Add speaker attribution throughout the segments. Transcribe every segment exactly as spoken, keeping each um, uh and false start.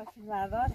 Speaker 1: برداره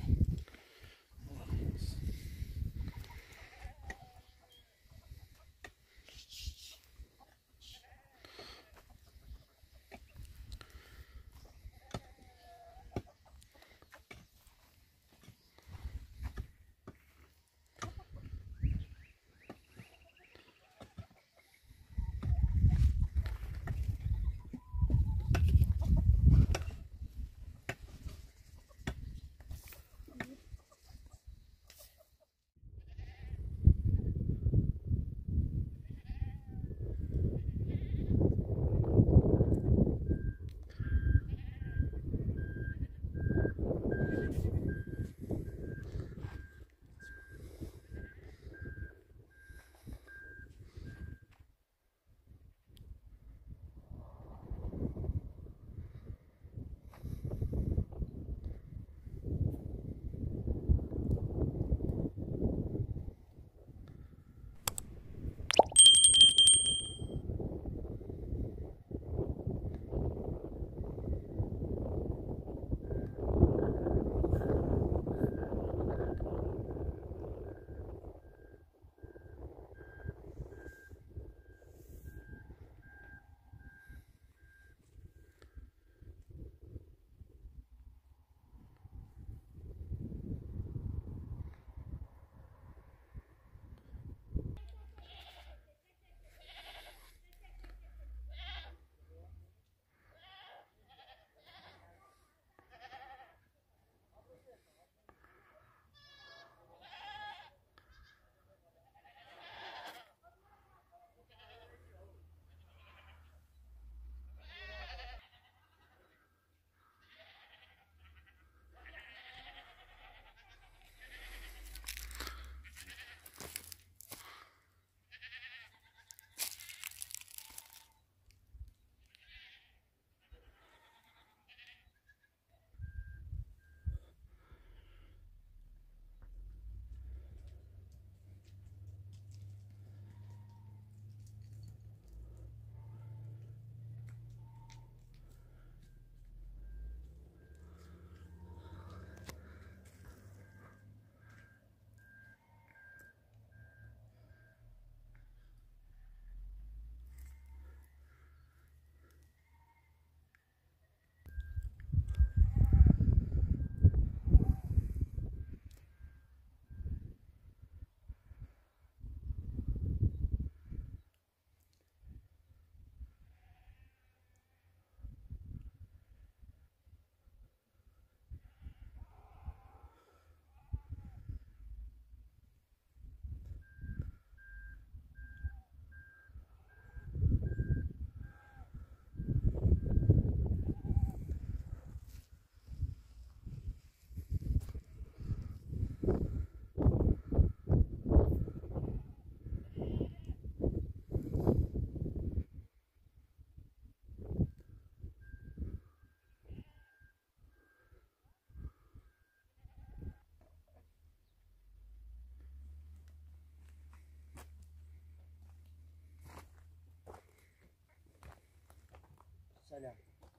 Speaker 2: سلام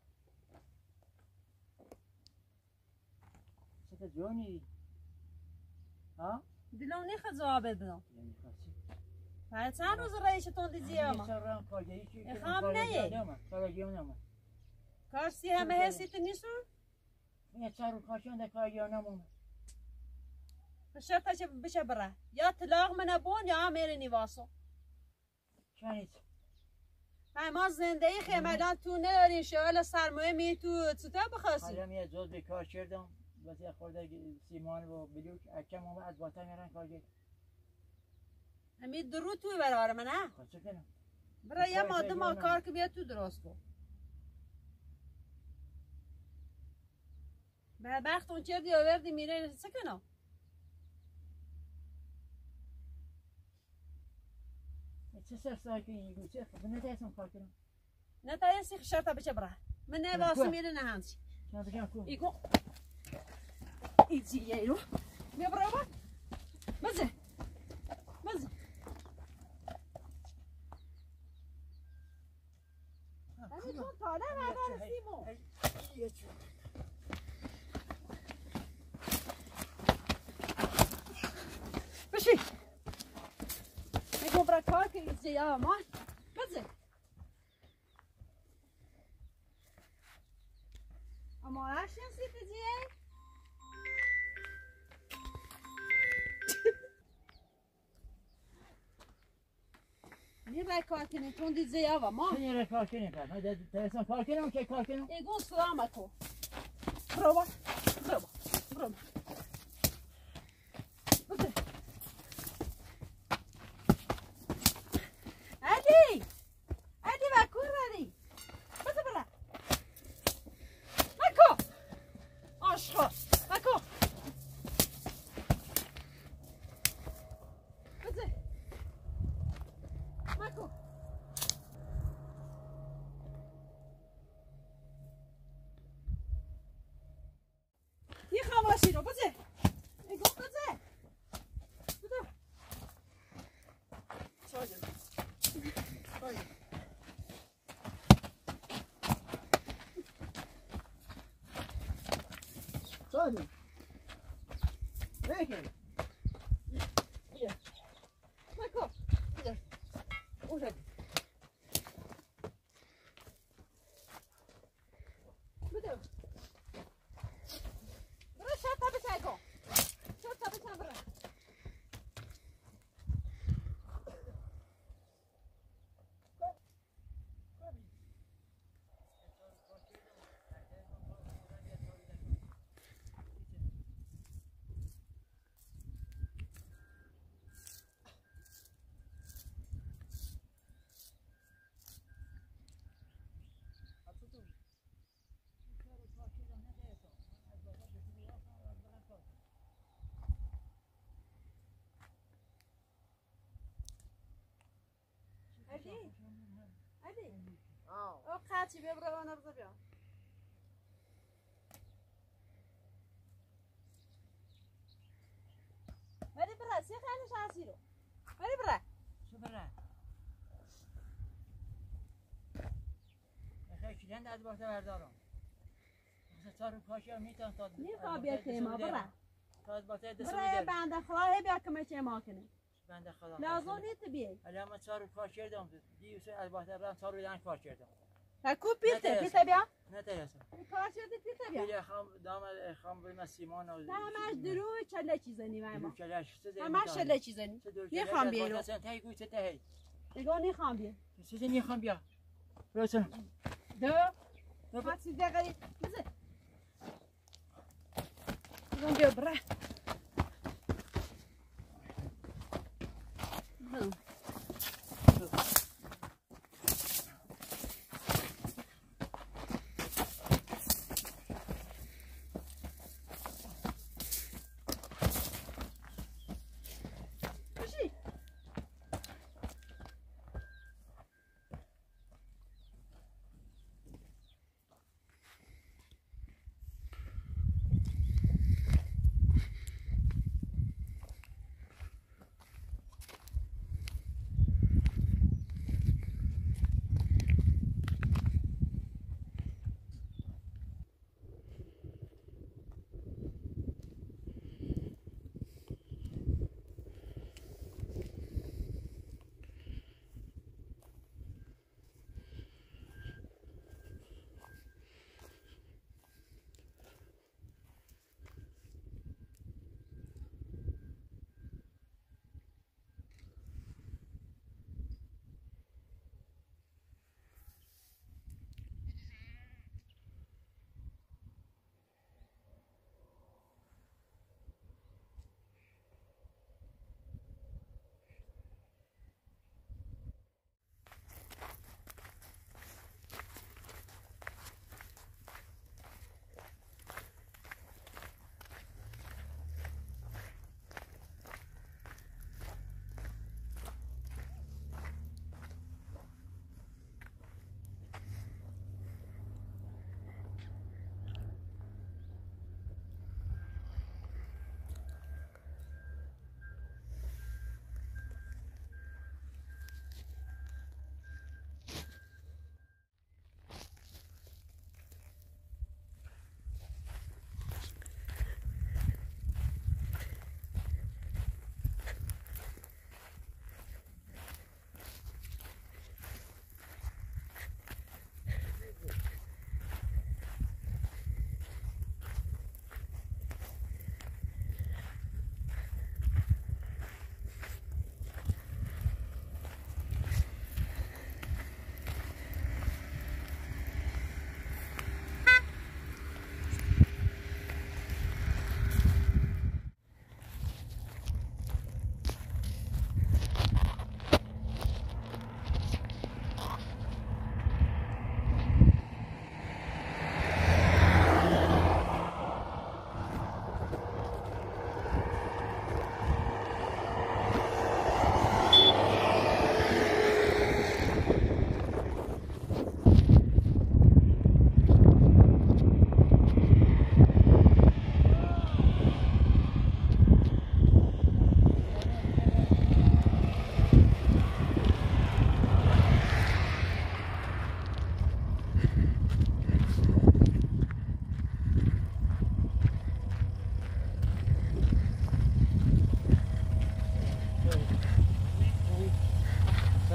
Speaker 2: چطور جونی؟ ها؟
Speaker 1: دلم نخواد جواب بدم
Speaker 2: نمیخواستی؟
Speaker 1: بعد چند روز رئیستون دیدی اما
Speaker 2: سرم کارگری چی؟
Speaker 1: اخام نیه
Speaker 2: کارگری نمون
Speaker 1: کارسی همه حسیت نیستون؟
Speaker 2: یه چند روز کارشون ده کارگری نمون
Speaker 1: شرطش بشه بره یا طلاق منه بون یا میره نیواسو
Speaker 2: چنید؟
Speaker 1: های ما زندگی خیمدان تو نداریم شغل سرمایه می تو چطور بخواستی؟
Speaker 2: حالا یه جز به کار کردم بس یه خورده سیمان و بلوک اکم هم از باطن میرن کارگری
Speaker 1: همین درو توی برای من نه؟
Speaker 2: خواست چه کنم؟
Speaker 1: برای یه ماده ما کار که بیاد تو درست کن به بخت اون چردی آوردی میره چه کنم؟
Speaker 2: چه سر سایی که این گوچه خب نتایستم کار کنم
Speaker 1: نتایستی شرطه بچه بره من نه واسه میره نه هنچی
Speaker 2: چند بگم کو
Speaker 1: ایگو ایجی یه رو بیا برای با مزه مزه همین تو تاله مدار سیمو بچه یا ما بزن اما هرشین سیپی دیه نیره کار کنی تون دیزه یا و ما
Speaker 2: نیره کار کنی کرد من تلسان کار کنم که کار کنم
Speaker 1: ایگون سلام کن برو با برو با برو با بزن علی علی و کور ردی بزن برا نکو آشخا نکو بزن نکو یه خماشی رو بزن ایگو بزن بزن ساجم ساجم
Speaker 2: ساجم بیکن
Speaker 1: بیا نکو بیا اون ردی بده برو شد تا بچه کن شد تا بچه برو علی علی او قاچی ببره و نبض بیا بری برا سی خیلی شانسی رو بری برا
Speaker 2: شو برا خیلی چیزند از باته بردارم مثلا چارو کاشی هم میتونم تا
Speaker 1: نیخوا بیا که ما برا
Speaker 2: تا از باته دست
Speaker 1: برا
Speaker 2: میدارم
Speaker 1: بنده خواهی بیا که مچه ما کنه
Speaker 2: بنده خدا
Speaker 1: لازم نیست بیای
Speaker 2: ولی اما چارو کار کردم دیوسه از باته برم چارو دن کار کردم
Speaker 1: کو پیته پیته بیا
Speaker 2: نه تیرسم
Speaker 1: کار شده پیته بیا
Speaker 2: بیا خام دام خام بریم سیمان و
Speaker 1: همش درو چله چیزه نی ما
Speaker 2: کلاش چه
Speaker 1: همش چله چیزه نی نیخوام بیا رو
Speaker 2: مثلا تای گوشه تای
Speaker 1: دیگه نیخوام بیا
Speaker 2: چیزی نیخوام بیا روشن
Speaker 1: دو ما چیز دیگه بزن بزن بیا برا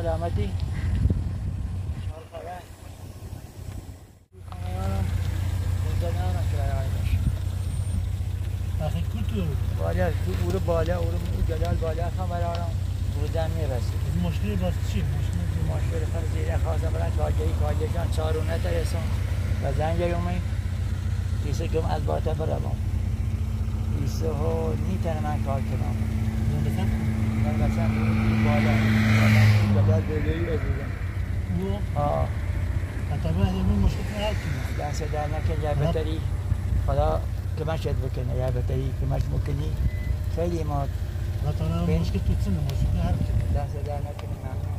Speaker 2: سلامتی شال خبر خانه‌یانم زندانم کرایه باشه
Speaker 3: آخه کتو
Speaker 2: بالا تو برو بالا برو جلال بالا خبرارم بودن میرسی
Speaker 3: مشکلی باز چی مشکلی
Speaker 2: مشکل خر زیر خواستم برن کارگری کارگرشان چارونه ترسون و زنگ یومی ایسه کم از باتا برام ایسه ها نیتن من کار کنم
Speaker 3: مثلا
Speaker 2: من مثلا بالا بالا جلال بلوی از بودم
Speaker 3: او
Speaker 2: آه
Speaker 3: حتی به همین مشکل حل کنه
Speaker 2: دست در نکن یا بهتری خدا کمشت بکنه یا بهتری کمش بکنی خیلی ما
Speaker 3: مثلا مشکل تو چنه مشکل حل کنه
Speaker 2: دست در نکنی ممنون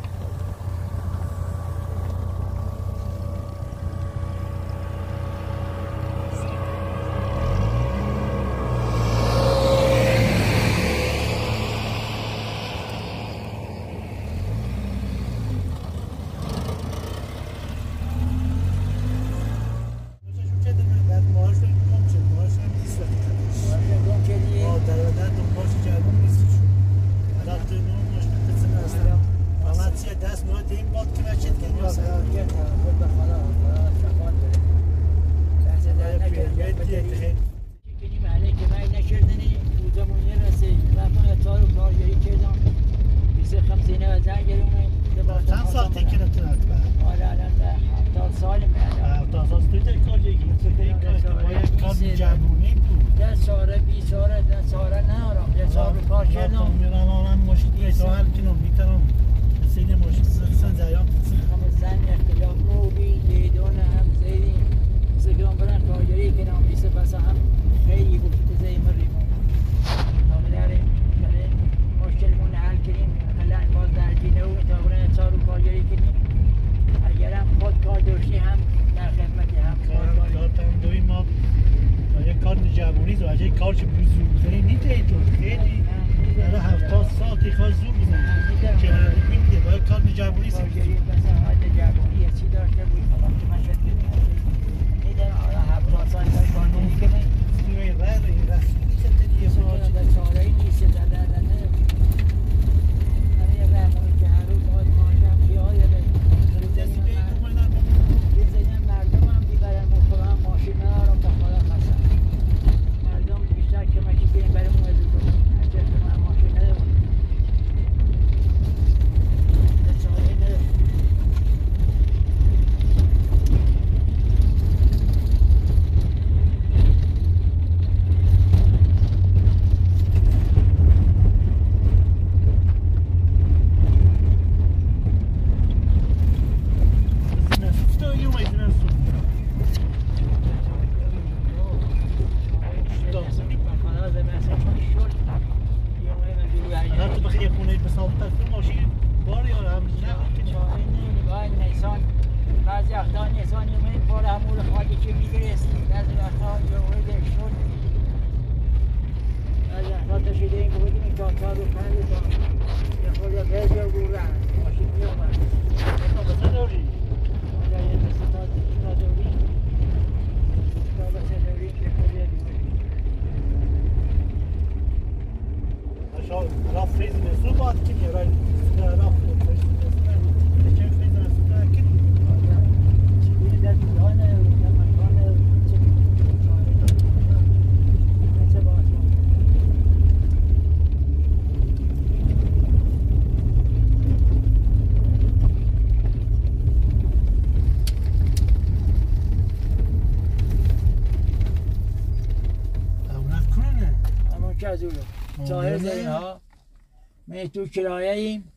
Speaker 2: می تو کرایه ایم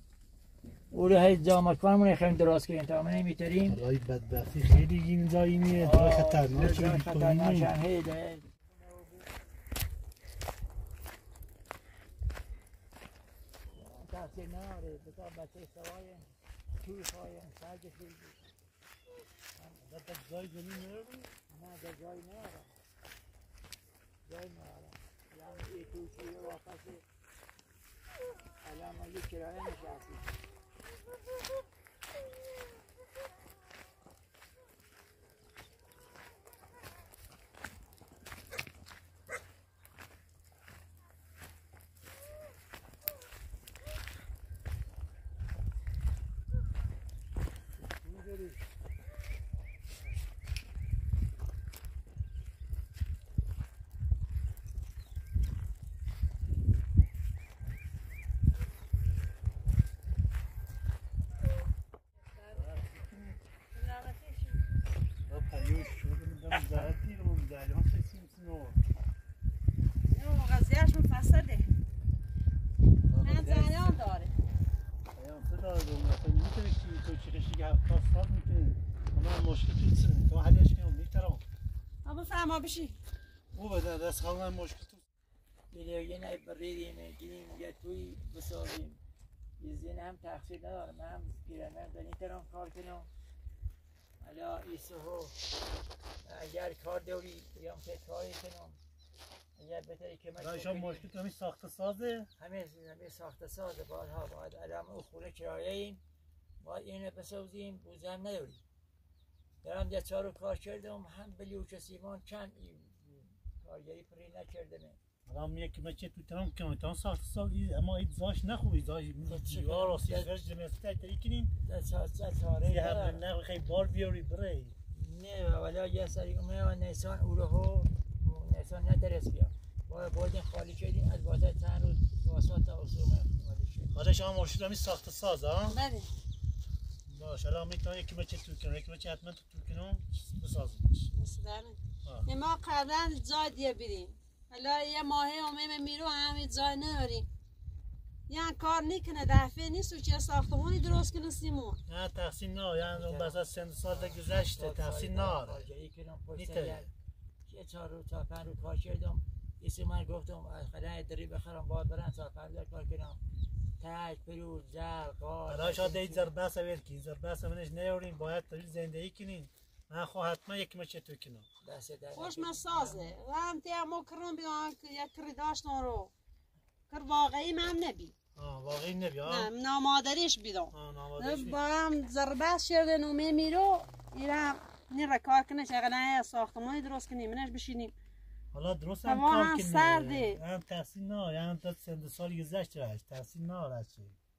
Speaker 2: او رو هی جامعه کنمون نخواهیم دراز کنیم تا ما نمیتریم
Speaker 3: الهی بدبختی خیلی این جایی میه جای خطرناک
Speaker 2: جای خطرناک هم هیله تحصیل ناره بتا بچه سوای توی خواهیم سرد خیلی
Speaker 3: در جای زمین ناره؟
Speaker 2: نه در جای ناره جای ناره یعنی ای توی رو واپس الان ما یک کرایه نشستیم
Speaker 3: کشی که هفتاد سال میتونی من مشکل تو چی تو حلش کنم میترم
Speaker 1: آبا فهمه بشی
Speaker 3: او بده دست خواهم مشکل تو
Speaker 2: دیگه یه نهی بریدیم گیریم یه توی بسازیم یه زین هم تقصیر ندارم من هم پیرمرد در این طرح کار کنم حالا ایسه ها اگر کار دوری بیام که کاری کنم اگر بهتری که من
Speaker 3: شما مشکل تو همین ساخت سازه
Speaker 2: همه همه ساخت سازه باید باید الان او خونه کرایه ایم باید اینو بسازیم بوزه هم نداریم دارم یه چهار رو کار کردم هم بلیوچ سیمان چند کارگری پری نکردم
Speaker 3: الان میگه که من چه تو تمام کنم تمام ساخت سازی اما ایزاش نخوی ایزاش دیوار و سیزش جمعسته تایی کنیم
Speaker 2: چاره
Speaker 3: یه هم نه خیلی بار بیاری بره
Speaker 2: نه ولی یه سری اومه و نیسان او رو ها نیسان ندرس بیا باید بردیم خالی کردیم از بازه چند روز واسات اصومه خالی شد
Speaker 3: حالا شما مشکل همین ساخت ساز ها؟
Speaker 1: بله
Speaker 3: باش الان میتونم یکی بچه تو کنم یکی بچه حتما تو کنم بسازیمش
Speaker 1: مثلا ما قبلا جای دیگه بریم حالا یه ماهه اومه میرو همین جای نداریم یعنی کار نکنه دفعه نیست و چه ساختمانی درست کنه سیمون
Speaker 3: نه تحصیل نه یعنی اون بس از سند سال گذشته تحصیل نه
Speaker 2: نیته یه چهار رو تا پنج رو کار کردم ایسی من گفتم از خلای دری بخرم باید برن تا پنج رو کار کنم تاج پرو زر قار
Speaker 3: حالا شاید این زرباس اول کی زرباس منش نیوریم باید طوری زندگی کنین من خو حتما یک مچه تو کنم
Speaker 1: خوش مسازه و هم تیمو کرم بیان که یک کری داشتن رو کر واقعی من نبی
Speaker 3: آه واقعی نبی
Speaker 1: نه نامادریش بیدم
Speaker 3: آه نامادریش
Speaker 1: با هم زرباس شده نومه میرو ایرم نی رکار کنه چه نه ساختمانی درست کنیم منش بشینیم
Speaker 3: حالا درست هم کار کنیم سرده هم تحصیل نه یعنی تا سند سال گذشته راش تحصیل نه راش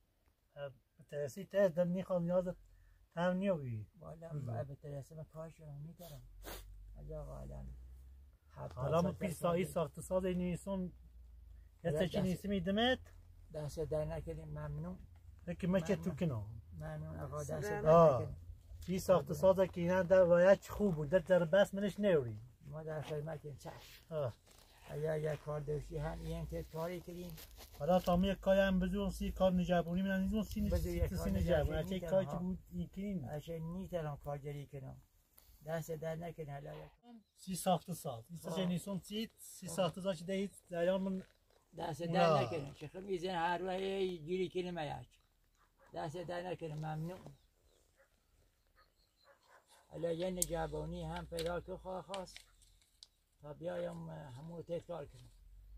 Speaker 3: تحصیل ته دم میخوام یاد هم نیوی
Speaker 2: والا به ترسم کارش رو میکردم اجا والا
Speaker 3: حالا ما پیش سایی ساخت ساز نیستم یه چی نیستی میدمت
Speaker 2: دست در نکردیم ممنون
Speaker 3: که من چه تو کنم
Speaker 2: ممنون آقا دست در نکردیم
Speaker 3: پیش ساخت ساز که اینا در وایت خوب بود در بس منش نیوری
Speaker 2: ما در خدمتیم چشم اگر یک کار داشتی هم این که کاری کردیم
Speaker 3: حالا تا می کاری هم بزرگ سی کار نجابونی من نیزون سی سی نجابونی اچه کاری که بود این کنیم
Speaker 2: اچه نیترم کارگری کنم دست در نکنه حالا
Speaker 3: سی ساخت ساز ایسته نیستون سی سی ساخت ساز دهید زیان من
Speaker 2: دست در نکنه چخم ایزن هر روح گیری کنیم ایک دست در نکنه ممنون حالا یه نجابونی هم پیدا که خواه خواست تا بیایم همون تکرار کنیم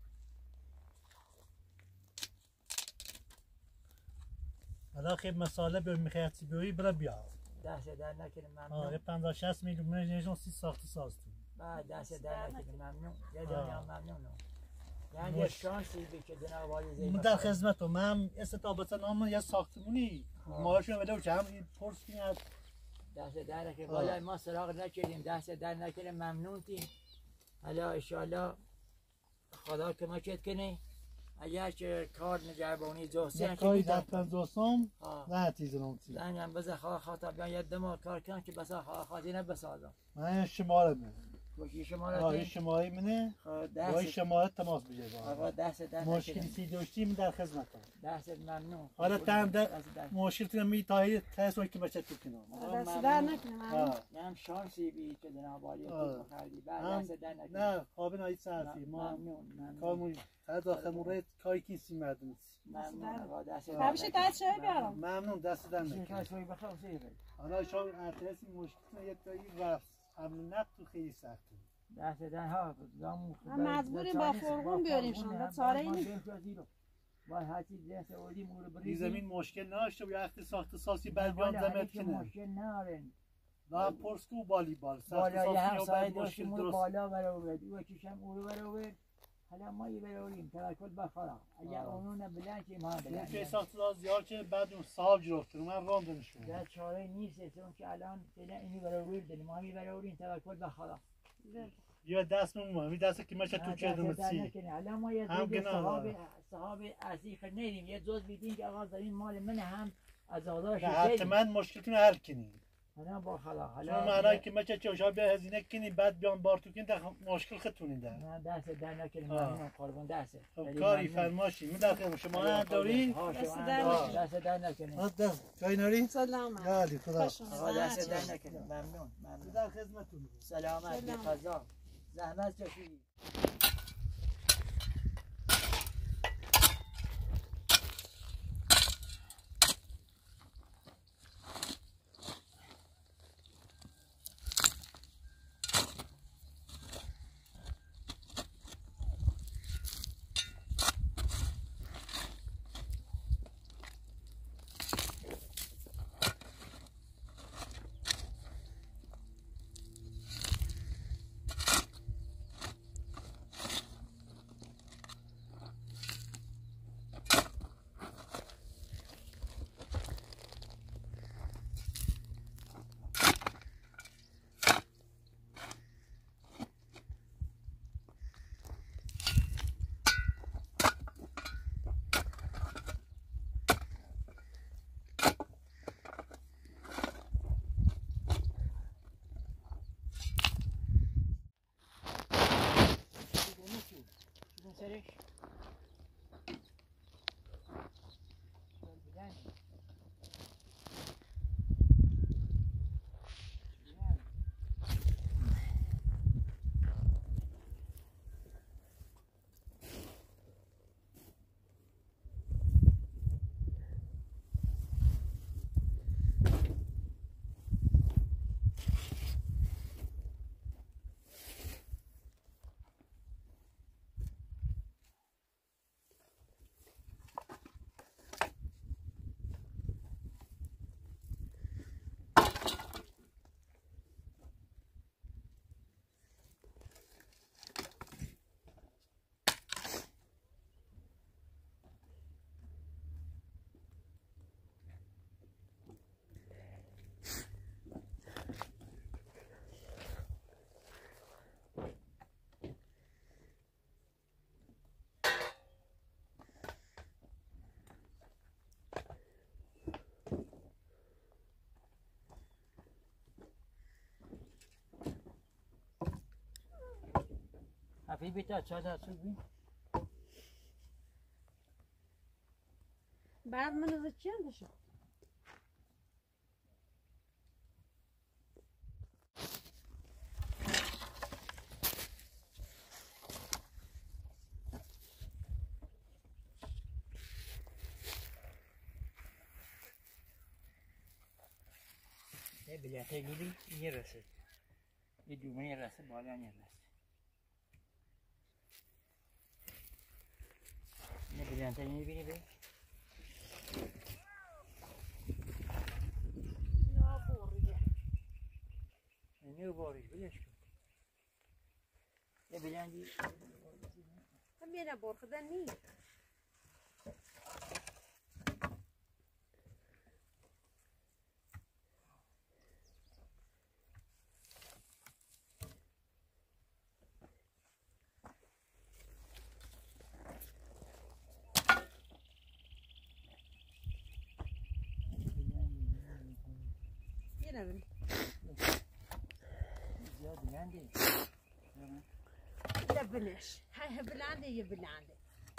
Speaker 3: حالا خیلی مساله به میخواهی بیایی برای بیا
Speaker 2: دست در نکنه ممنون
Speaker 3: آه یه پنجاه شصت میلیون منش نیشون سی ساخت ساز تو
Speaker 2: بعد دست در نکنه ممنون یه دنیا ممنونم یعنی یه شانسی بی که جناب والی زیبا
Speaker 3: من در خدمتم من استطابت نام یه ساختمونی ماهاشون ولی که هم پرس کنی از
Speaker 2: دست در نکنه والا ما سراغ نکردیم دست در نکنه ممنون تیم حالا اشالله خدا کمکت کنه اگر که کار نجربانی جوسیان که
Speaker 3: کاری در پنجاسم نه تیزنم تیز
Speaker 2: زنیم بزه خواه خاطر بیان یه دمار کار کن که بسا خواه خاطی نبسازم
Speaker 3: من شماره منه
Speaker 2: کشی شماره
Speaker 3: آه شماره منه با شماره تماس بگیر
Speaker 2: آقا دست در
Speaker 3: مشکلی سی داشتیم در خدمتم
Speaker 2: دست ممنون
Speaker 3: حالا تام در مشکل تو می تایی تاس که بچه تو کنم
Speaker 1: دست در نکنم
Speaker 2: هم شانسی بی که جناب والی تو خریدی بعد دست در نکنم
Speaker 3: نه خواب نایی صرفی ما کارمون از آخر مورد کاری کیسی مردم
Speaker 2: ممنون آقا دست
Speaker 1: در همیشه دست شوی بیارم
Speaker 3: ممنون دست در نکنم حالا شما ارتسی مشکل یه تایی رفت هم نفت تو خیلی سخته
Speaker 2: دست در ها
Speaker 1: هم مجبوریم با فرغون بیاریم شما چاره اینه
Speaker 2: باید هر چیز دست اولی مورد بریدیم
Speaker 3: زمین مشکل نداشته و وقتی ساخت ساسی بعد بیان زمت کنه
Speaker 2: مشکل ندارن
Speaker 3: لا پرسکو بالی بال
Speaker 2: ساخت ساسی هم سایه داشتیم رو بالا برآورد او کشم او رو برآورد حالا ما یه برآوریم توکل بخورم اگر اونو نبلند که ما بلند
Speaker 3: اون که ساخت ساز زیاد که بعد اون صاحب جرفته من راندنشون
Speaker 2: در چاره نیست چون که الان فعلا اینو برآورد ما می برآوریم توکل بخورم
Speaker 3: یا دست من می دست که ماشه تو کردم سی
Speaker 2: الان ما یه جزء صحاب صحاب عزیق ندیم یه جزء بیدین که آقا زمین مال من هم از آداش
Speaker 3: حتما مشکلتون حل کنین
Speaker 2: انا با خلا
Speaker 3: حالا معنی که مچه چوشا بیا هزینه کنی بعد بیان بار تو کنی تا مشکل خودتونین ده.
Speaker 2: نه دست در نکنیم ممنون قربان دست.
Speaker 3: خب کاری فرماشی میداخل شما داری؟
Speaker 2: دست در دست در نکنیم.
Speaker 3: دست جای ناری؟
Speaker 1: سلام.
Speaker 3: یالی خدا.
Speaker 2: دست در نکنیم ممنون ممنون.
Speaker 3: در خدمتتون.
Speaker 2: سلامت بی قضا. زحمت کشید. سرش افی بیتا چادر سوی
Speaker 1: بعد من از چی هم بشه
Speaker 2: یه بلیاته گیری یه رسه یه دومه یه رسه بالا یه رسه یه بلیاته میبینی به
Speaker 1: نه بوریه
Speaker 2: نه بوریش بلیش کن یه بلیاندی
Speaker 1: هم یه نبور خدا نیست نبینی
Speaker 2: زیاد بلندی
Speaker 1: لا بلاش هاي بلانده يا بلانده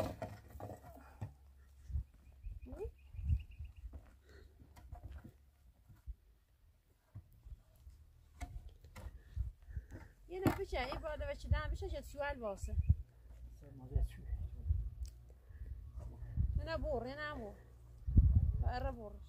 Speaker 1: یه نبیشه ای بالا بچه دم بشه شد سوال واسه نه بور نه بور بره بورش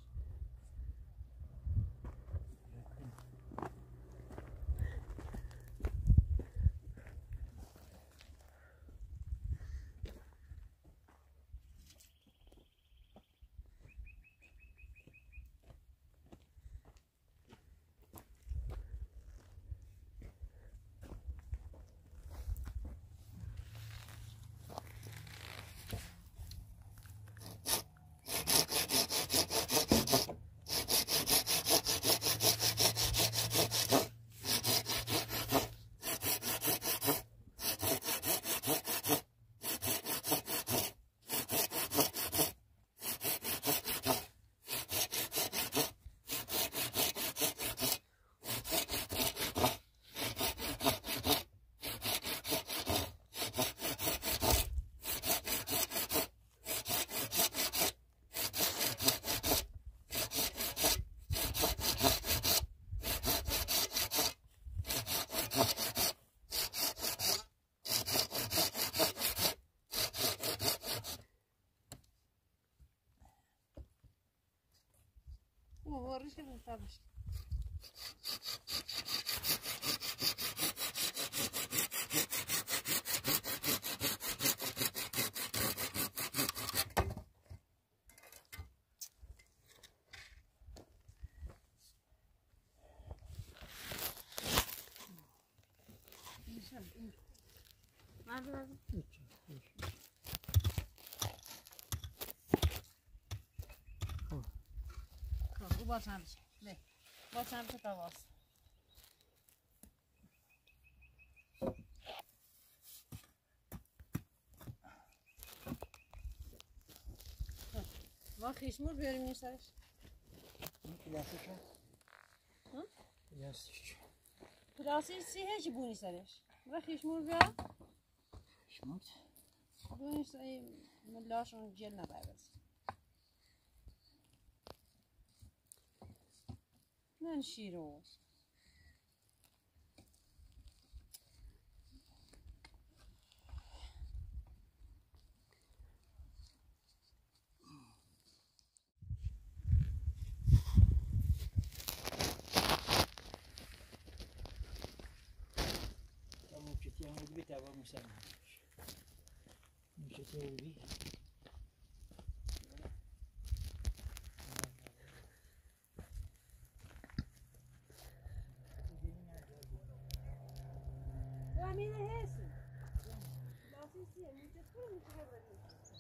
Speaker 1: ووريش الطبش باشم نه باشم تو تواس ما خیشمور بیاریم این سرش
Speaker 2: این پلاستیک
Speaker 1: ها؟
Speaker 2: پلاستیک
Speaker 1: پلاستیک سی هیچ بونی سرش ما خیشمور بیار
Speaker 2: شموت
Speaker 1: بونی سرش ملاشون جل نباید من شیروز
Speaker 2: موچتی هم بودی تبا میسن موچتی بودی
Speaker 1: همینه هستی لازم سیه موچت کنم میشه ببریم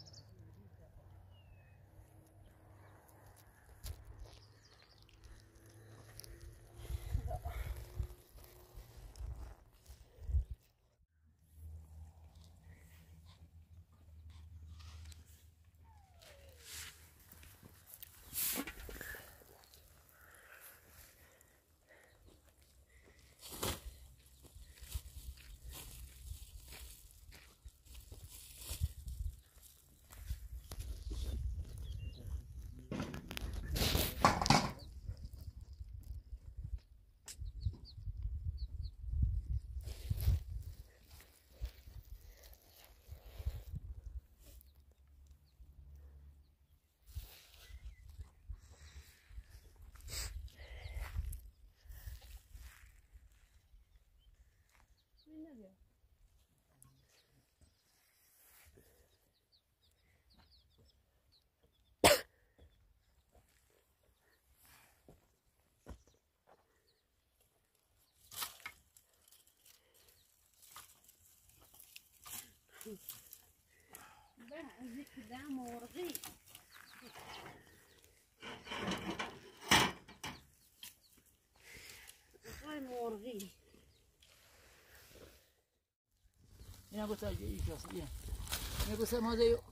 Speaker 1: بعضی که مرغی وای مرغی
Speaker 2: اینا گفت اگه ای کسی اینا اینا گفت مازه یو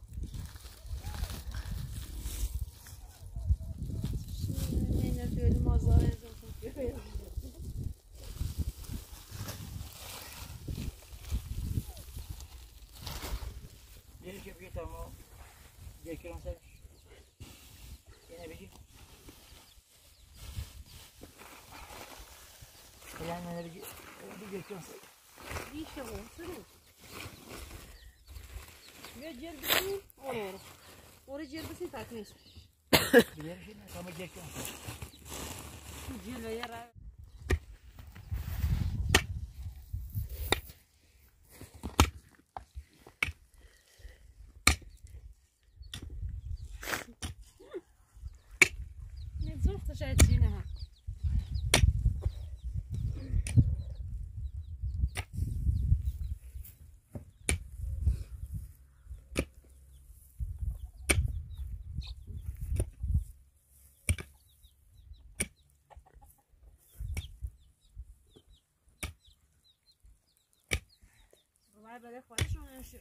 Speaker 1: اینا دویل مازاره زن
Speaker 2: یه که بگه تمام یک کران سرش اینه بگی یعنی اینه بگی یک کران سرش
Speaker 1: ریشه هم سرو یه جل بسیم آره آره جل بسیم تکمیش
Speaker 2: بیارش اینه تمام یک کران سرش
Speaker 1: جل یه را زفت شاید زینه ها باید بده خواهشون نشو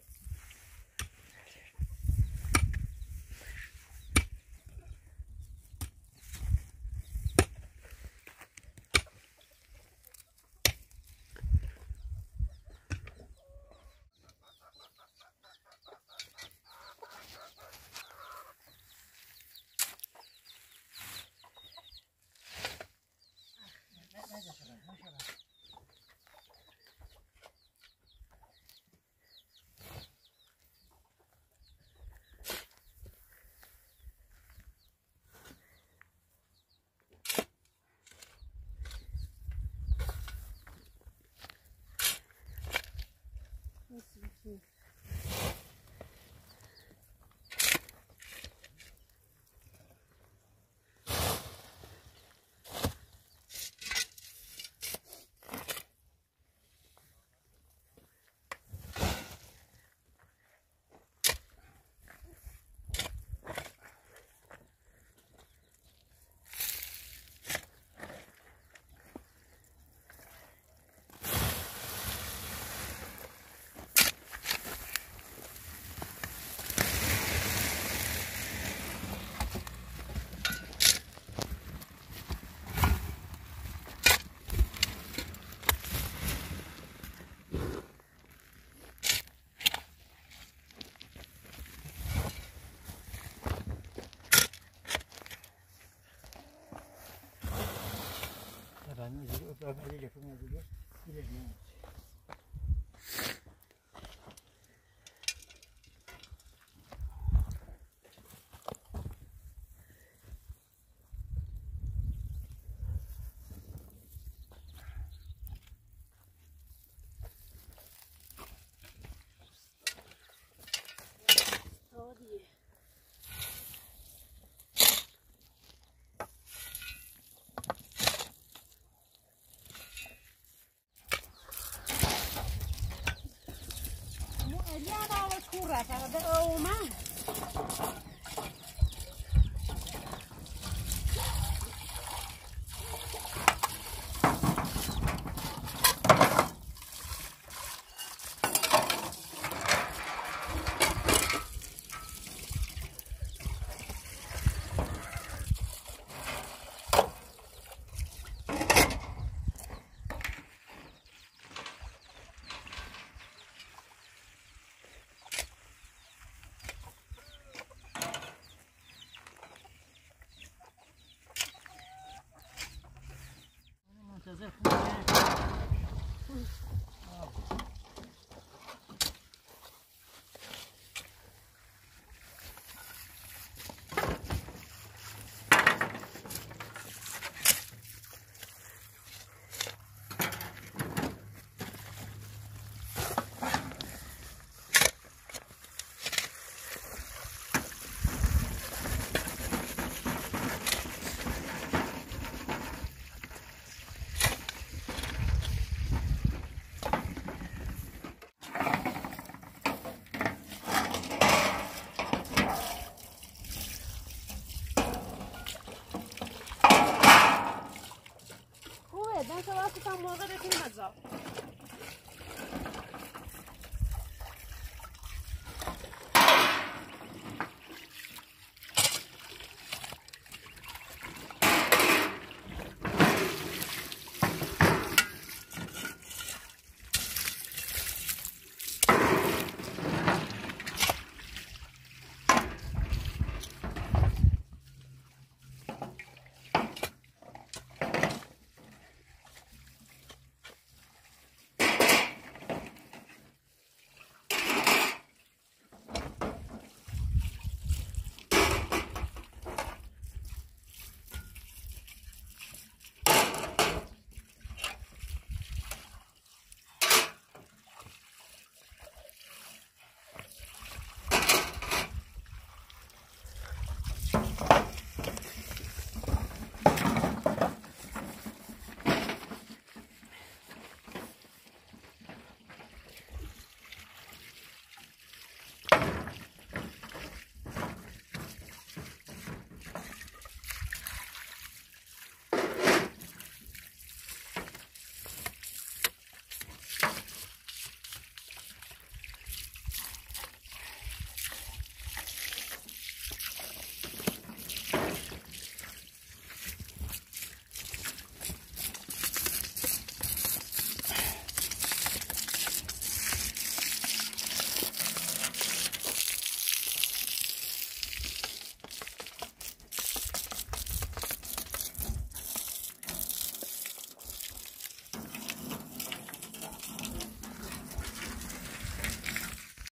Speaker 2: عملی لفون دیگه دیگه نه منتظر
Speaker 1: خوبه، دست واسه تا موقع بکنیم از آب